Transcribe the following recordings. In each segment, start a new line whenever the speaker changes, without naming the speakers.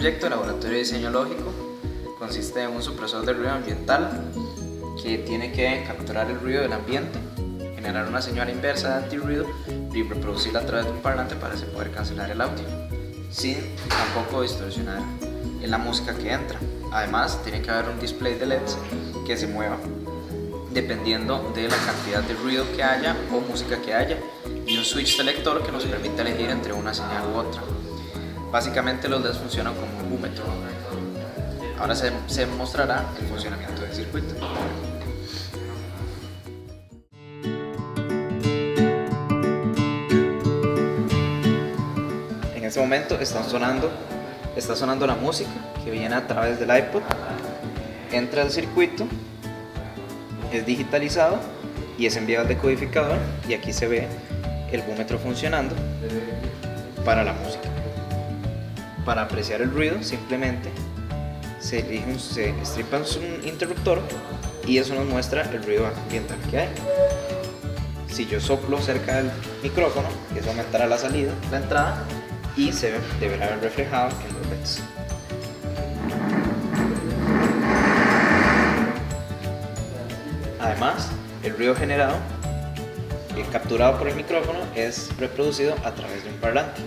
proyecto de laboratorio de diseño lógico consiste en un supresor de ruido ambiental que tiene que capturar el ruido del ambiente, generar una señal inversa de antirruido y reproducirla a través de un parlante para así poder cancelar el audio, sin tampoco distorsionar en la música que entra. Además, tiene que haber un display de LEDs que se mueva dependiendo de la cantidad de ruido que haya o música que haya, y un switch selector que nos permite elegir entre una señal u otra. Básicamente los LEDs funcionan como un búmetro. Ahora se mostrará el funcionamiento del circuito. En este momento está sonando la música que viene a través del iPod, entra al circuito, es digitalizado y es enviado al decodificador, y aquí se ve el búmetro funcionando para la música. Para apreciar el ruido simplemente se estripa un interruptor y eso nos muestra el ruido ambiental que hay. Si yo soplo cerca del micrófono, eso aumentará la entrada, y se deberá ver reflejado en los LEDs. Además, el ruido generado y capturado por el micrófono es reproducido a través de un parlante.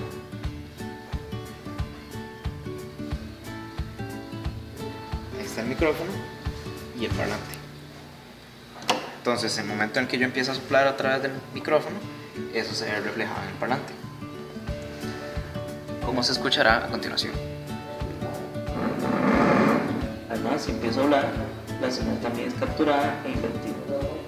Ahí está el micrófono y el parlante. Entonces, en el momento en que yo empiezo a soplar a través del micrófono, eso se ve reflejado en el parlante, como se escuchará a continuación. Además, si empiezo a hablar, la señal también es capturada e invertida.